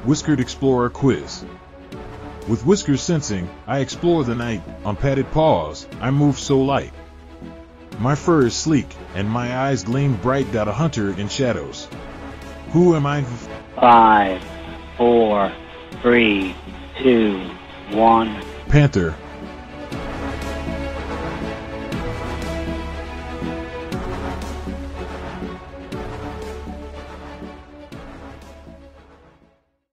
Whiskered Explorer Quiz. With Whiskered sensing, I explore the night. On padded paws, I move so light. My fur is sleek, and my eyes gleam bright. A hunter in shadows. Who am I? 5, 4, 3, 2, 1. Panther.